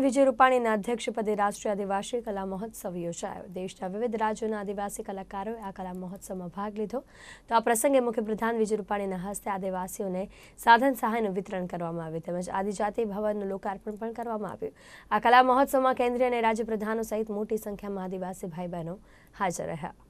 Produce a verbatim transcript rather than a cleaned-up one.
વિજય રૂપાણીના અધ્યક્ષપદે રાષ્ટ્રીય આદિવાસી કલા મહોત્સવ યોજાયો। દેશના વિવિધ રાજ્યોના આદિવાસી કલાકારોએ આ કલા મહોત્સવમાં ભાગ લીધો। તો આ પ્રસંગે મુખ્યપ્રધાન વિજય રૂપાણીના હસ્તે આદિવાસીઓને સાધન સહાયનું વિતરણ કરવામાં આવ્યું તેમજ આદિજાતિ ભવનનું લોકાર્પણ પણ કરવામાં આવ્યું। આ કલા મહોત્સવમાં કેન્દ્રીય અને રાજ્ય પ્રધાનો સહિત મોટી સંખ્યામાં આદિવાસી ભાઈ બહેનો હાજર રહ્યા।